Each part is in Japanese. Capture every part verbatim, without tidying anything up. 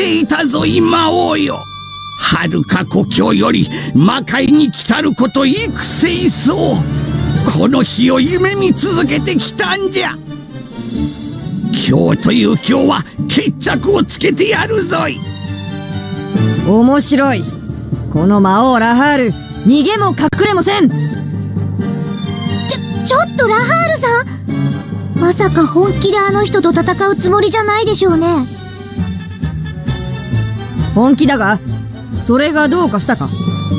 ていたぞい魔王よ。遥か故郷より魔界に来たること幾世そうこの日を夢見続けてきたんじゃ。今日という今日は決着をつけてやるぞい。 面白い。この魔王ラハール、逃げも隠れもせん。ちょちょっとラハールさん、まさか本気であの人と戦うつもりじゃないでしょうね。 本気だが、それがどうかしたか。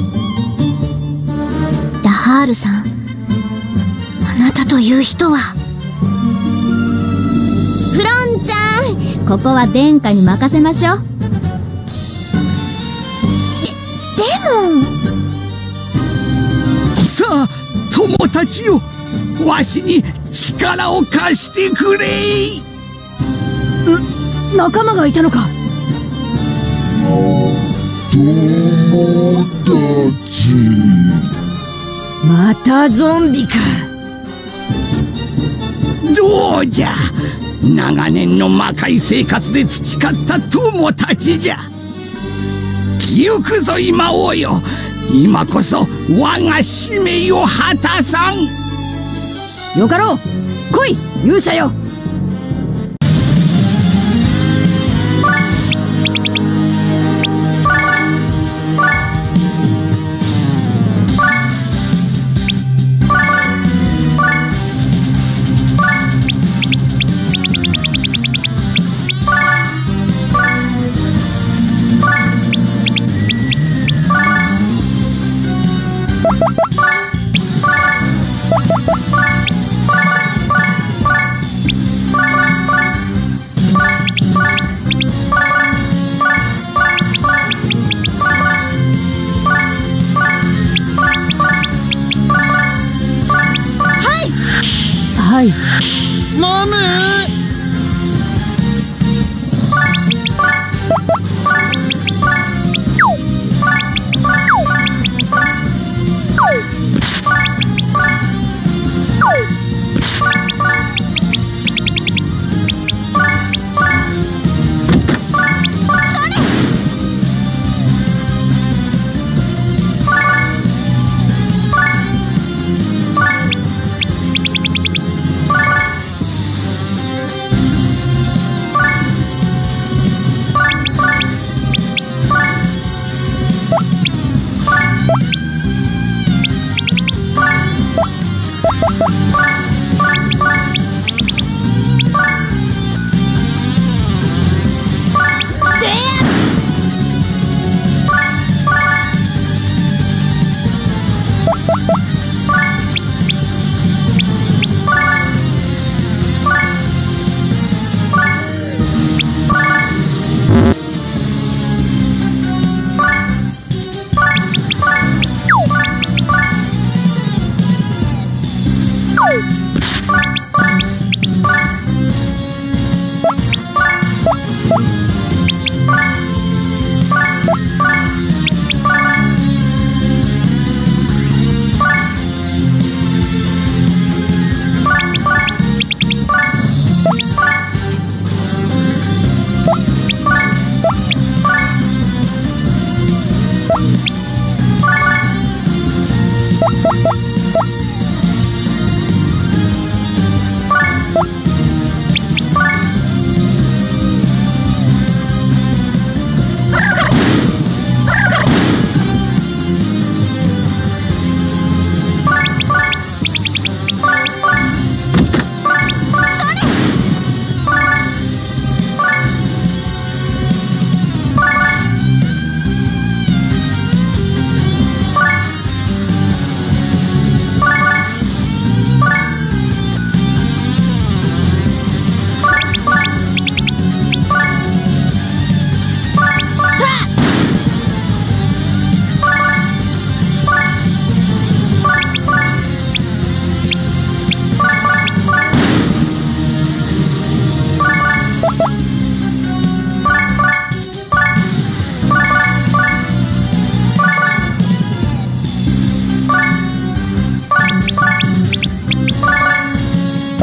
ラハールさん、あなたという人は。フロンちゃん、ここは殿下に任せましょう。で、でもさあ友達よ、わしに力を貸してくれ。ん、 仲間がいたのか。 友達、 またゾンビか。 どうじゃ、長年の魔界生活で培った友達じゃ。行くぞい魔王よ、今こそ我が使命を果たさん。 よかろう、来い勇者よ。 はい。マムー。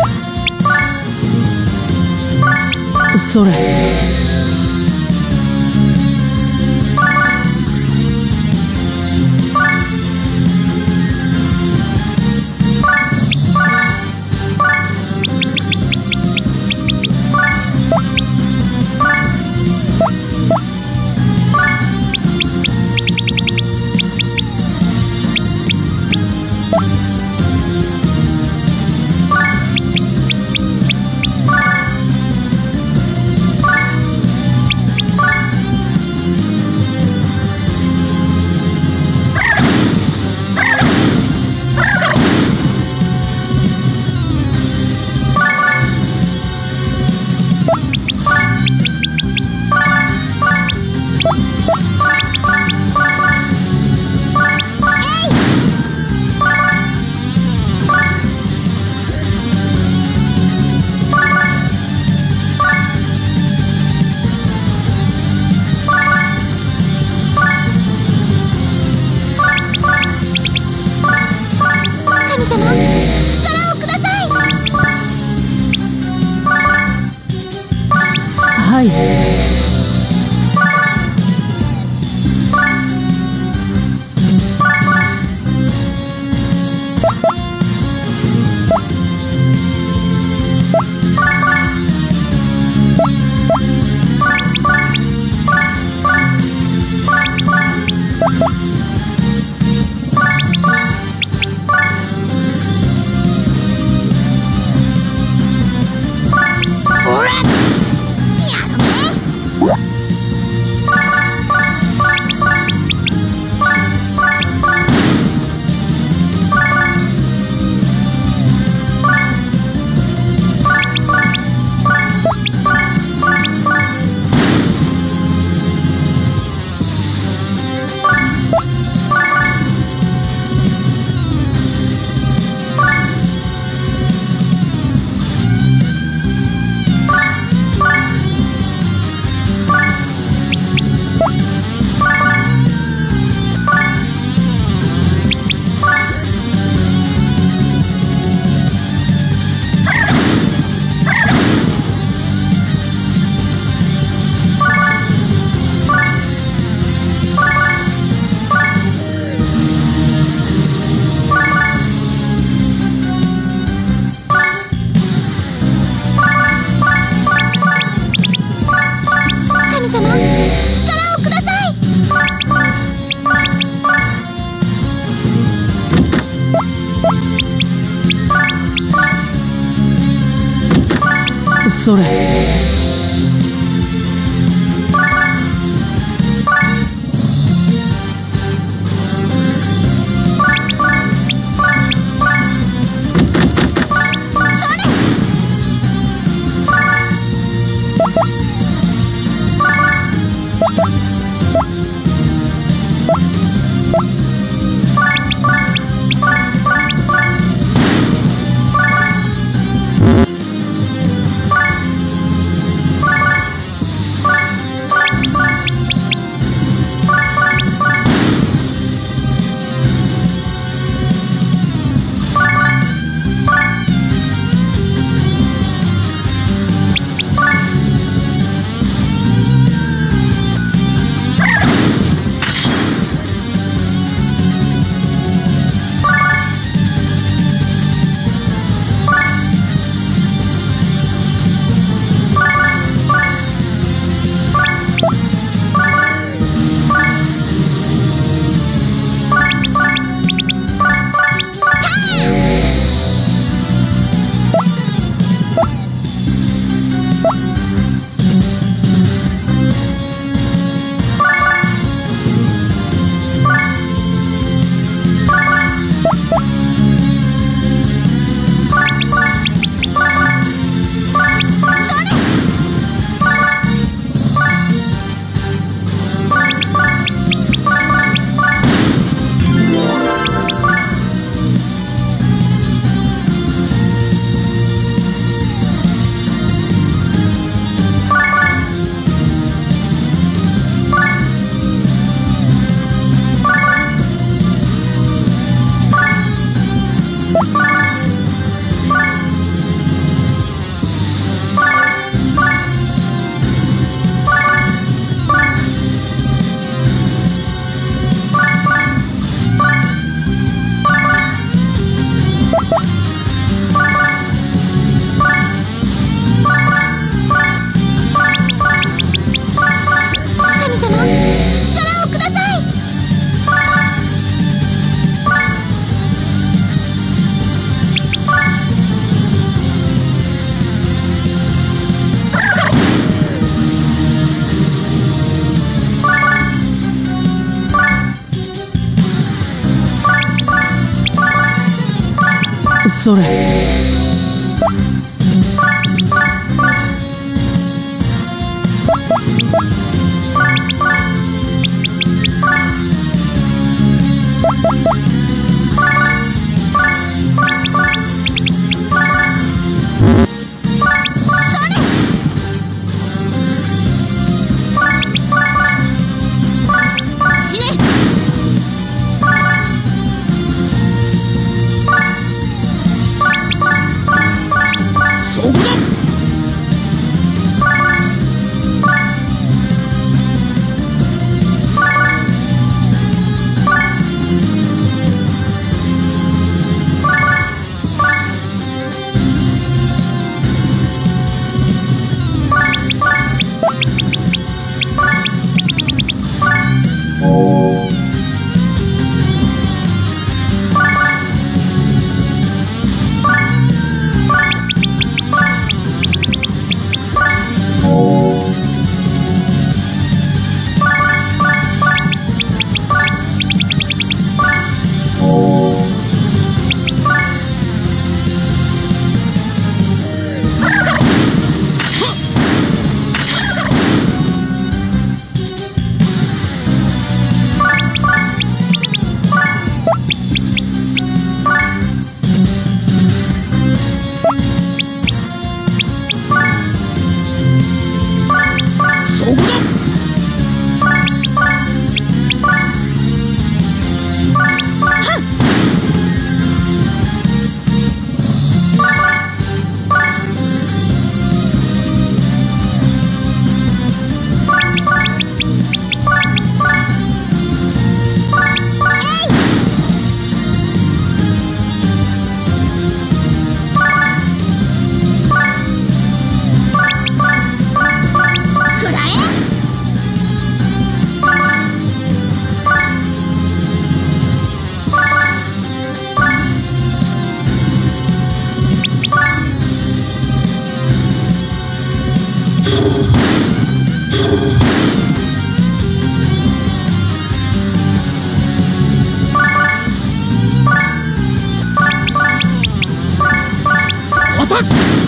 それ。 力をください。 はい。 ほら、やるね。神様、力をください。 それ。それ。 死ね。 アタック。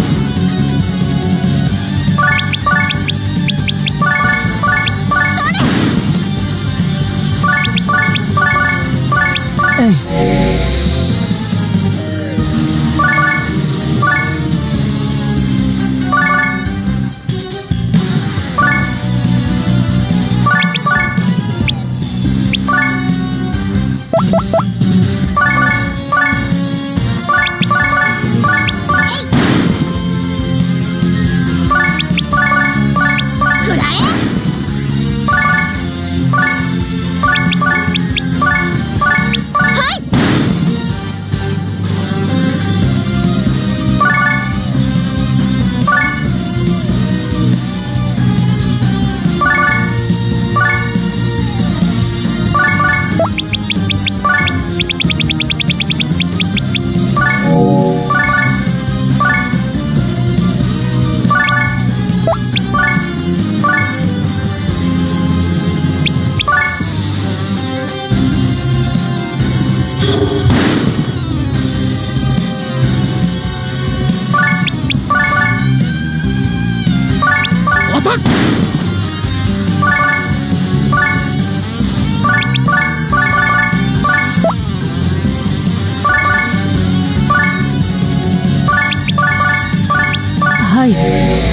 はい。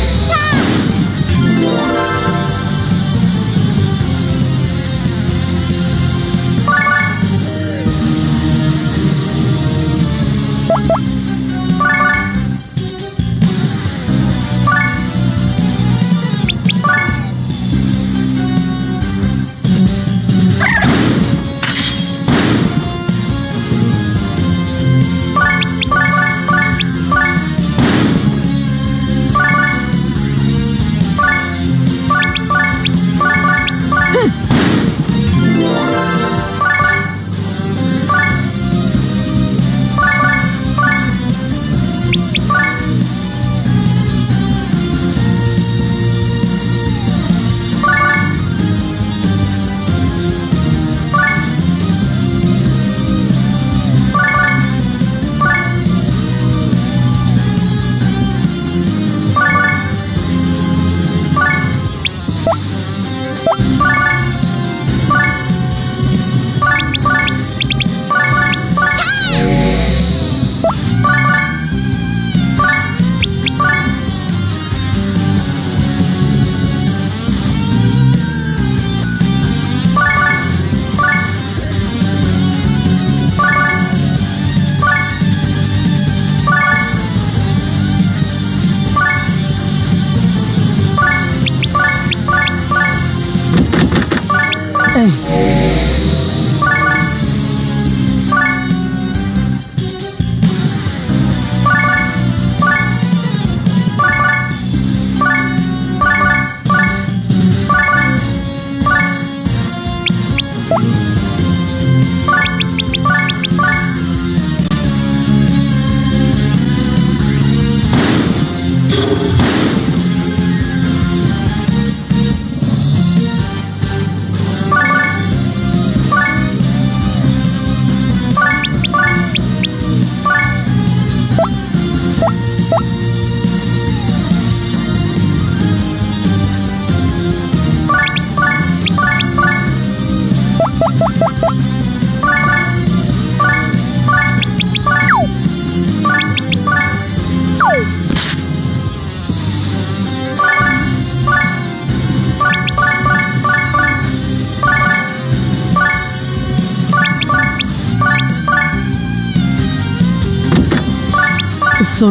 それ。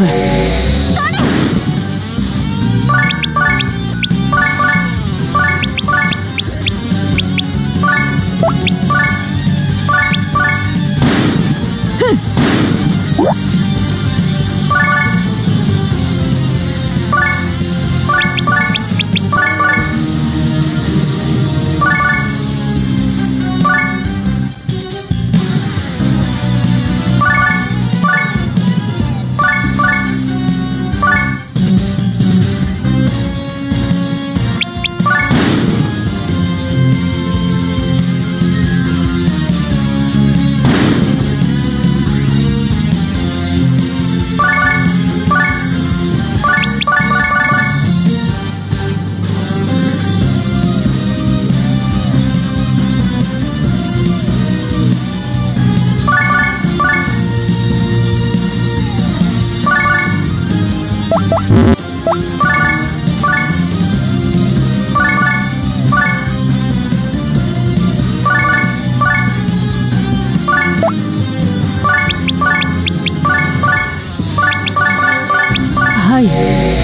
はい。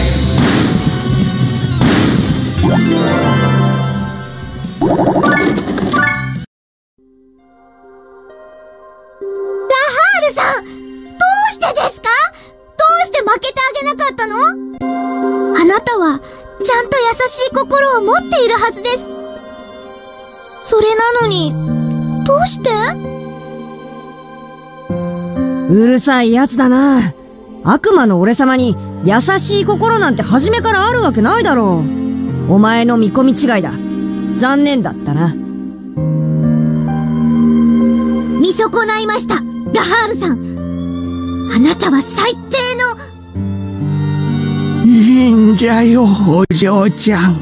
さん、どうしてですか？どうして負けてあげなかったの？あなたはちゃんと優しい心を持っているはずです。それなのにどうして？ うるさいやつだな。悪魔の俺様に優しい心なんて初めからあるわけないだろう。お前の見込み違いだ。残念だったな。 見損ないました、ラハールさん。あなたは最低の。 いいんじゃよ、お嬢ちゃん。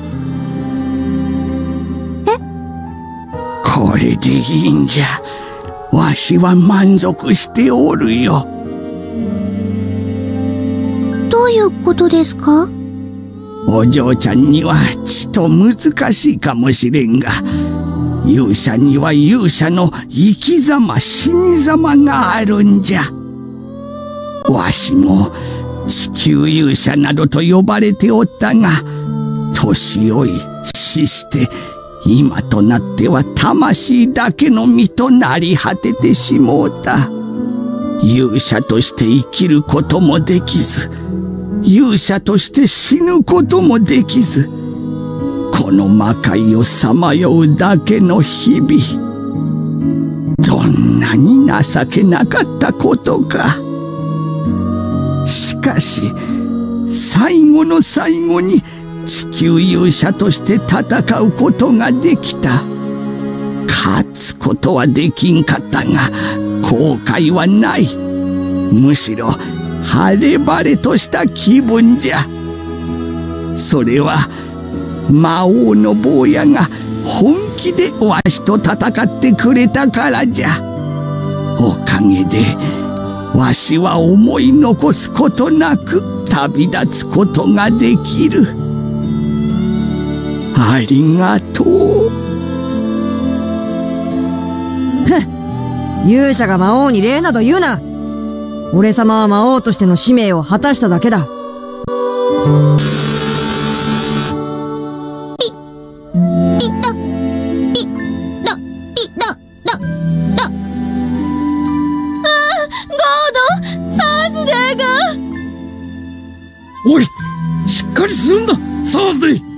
え？ これでいいんじゃ。わしは満足しておるよ。 どういうことですか？ お嬢ちゃんにはちと難しいかもしれんが、勇者には勇者の生き様死に様があるんじゃ。わしも地球勇者などと呼ばれておったが、年老い死して今となっては魂だけの身となり果ててしもうた。勇者として生きることもできず、勇者として死ぬこともできず、この魔界をさまようだけの日々。どんなに情けなかったことか。しかし最後の最後に地球勇者として戦うことができた。勝つことはできんかったが後悔はない。むしろ晴れ晴れとした気分じゃ。それは魔王の坊やが本気でわしと戦ってくれたからじゃ。おかげでわしは思い残すことなく旅立つことができる。ありがとう。 ふん、勇者が魔王に礼など言うな。俺様は魔王としての使命を果たしただけだ。 ピピロピロピロロロ。ああ、ゴード、サーズデーが。 おい、しっかりするんだ、サーズデー。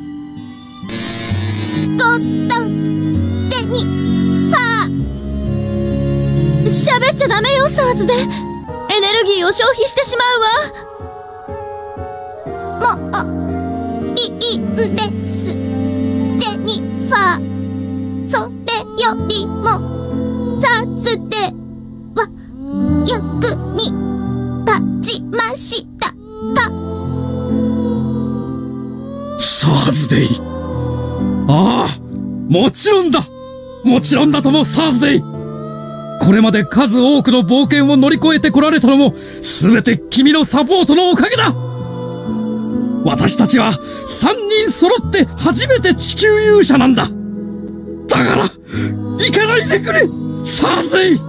ゴッドンデニファー。喋っちゃダメよ、サーズデー。エネルギーを消費してしまうわ。もういいんです、ジェニファー。それよりもサーズデーは役に立ちましたか？ サーズデイ。ああ、もちろんだ。もちろんだとも、サーズデイ。これまで数多くの冒険を乗り越えてこられたのも全て君のサポートのおかげだ。私たちは三人揃って初めて地球勇者なんだ。だから行かないでくれ、サーズデイ。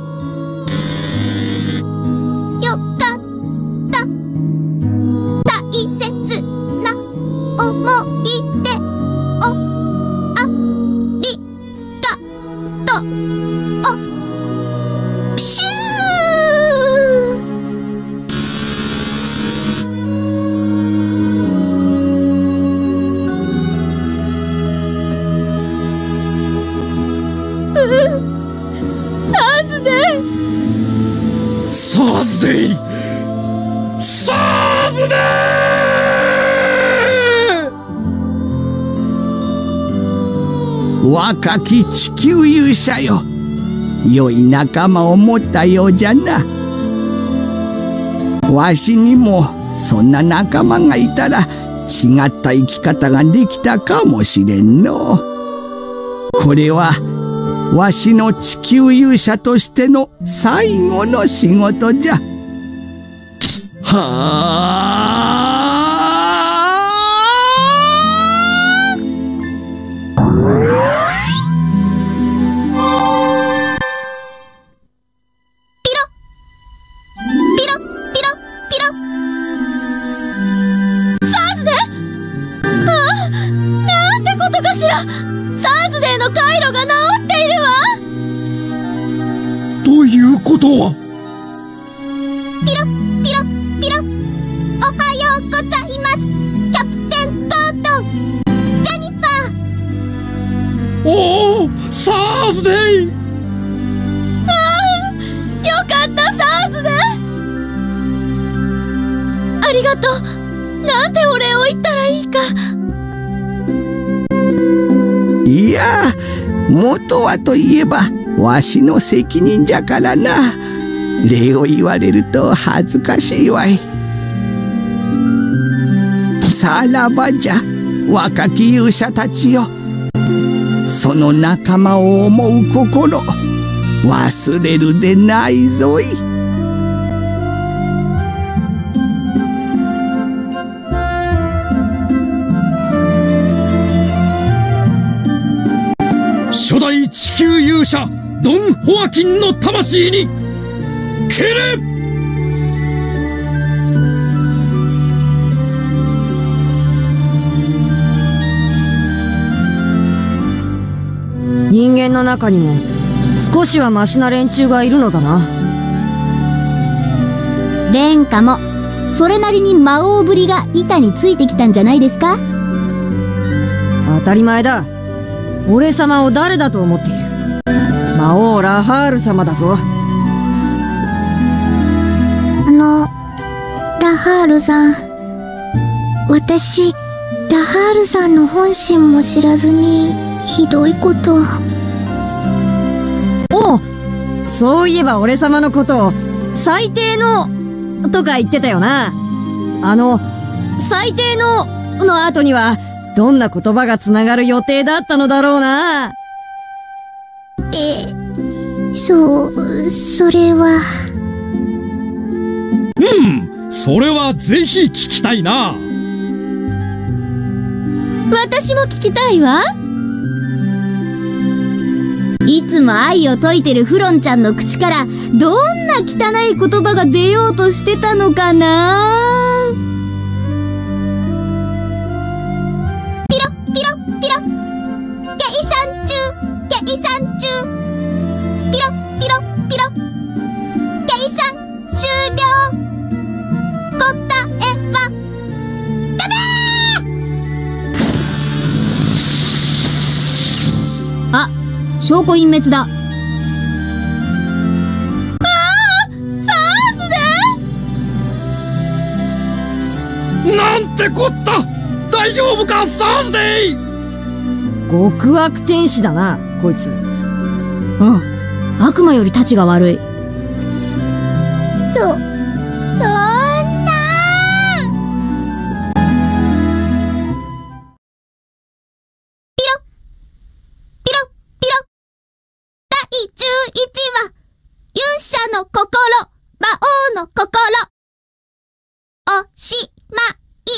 よかった。大切な思い出をありがとう。ピシュー。サーズデー。 サーズデイ。サーズデイ。若き地球勇者よ、良い仲間を持ったようじゃな。わしにもそんな仲間がいたら違った生き方ができたかもしれんの。これはわしの地球勇者としての最後の仕事じゃ。はあ。 しろ、サーズデーの回路が治っているわ。 ということは、 ピロピロピロ、おはようございます、キャプテン・ゴートン、ジェニファー。 おお、サーズデイ。 ああ、よかった、サーズデー。ありがとう。なんてお礼を言ったらいいか。 いや、元はといえばわしの責任じゃからな。礼を言われると恥ずかしいわい。さらばじゃ、若き勇者たちよ。その仲間を思う心、忘れるでないぞい。初代地球勇者ドン・ホアキンの魂に敬礼。 人間の中にも少しはマシな連中がいるのだな。 殿下もそれなりに魔王ぶりが板についてきたんじゃないですか。 当たり前だ。俺様を誰だと思っている。魔王ラハール様だぞ。 あの、ラハールさん、私ラハールさんの本心も知らずにひどいことを。 おう、そういえば俺様のことを最低のとか言ってたよな。あの最低のの後にはどんな言葉がつながる予定だったのだろうな。 え、そう、それは。 うん、それはぜひ聞きたいな。 私も聞きたいわ。いつも愛を説いてるフロンちゃんの口からどんな汚い言葉が出ようとしてたのかな。ピロピロピロ、計算中、計算中、ピロピロピロ、計算終了。答えはダメー。あ、証拠隠滅だ。ああ、サーズデー。 なんてこった。大丈夫か、サーズデイ。 極悪天使だなこいつ。 うん、悪魔よりたちが悪い。そ、そんな。ピロピロピロ、だいじゅういちわ、勇者の心、魔王の心、おしまい。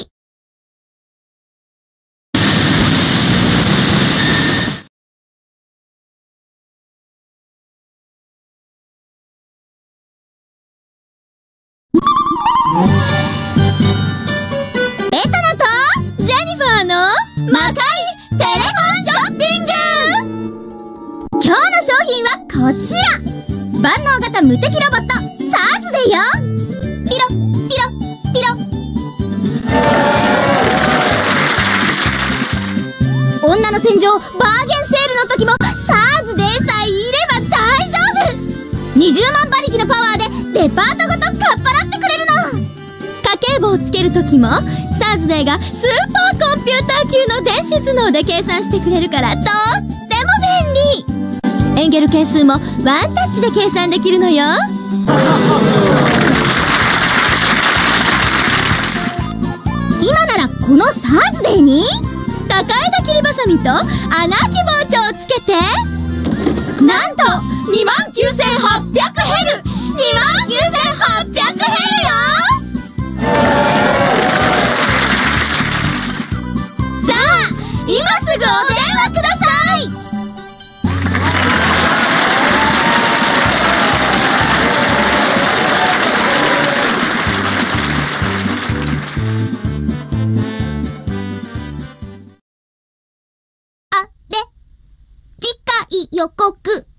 レトナとジェニファーの魔界テレフォンショッピング。今日の商品はこちら、万能型無敵ロボットサーズデよ。ピロピロピロ。女の戦場バーゲンセールの時もサーズデさえいれば大丈夫。にじゅうまん馬力のパワーでデパートごとかっぱらってくれるの。家計簿をつける時もサーズデーがスーパーコンピューター級の電子頭脳で計算してくれるからとっても便利。エンゲル係数もワンタッチで計算できるのよ。今ならこのサーズデーに高枝切りばさみと穴あき包丁をつけて、なんとにまんきゅうせんはっぴゃくヘル、にまんきゅうせんはっぴゃくヘルよ。さあ今すぐお電話ください。あ来予告。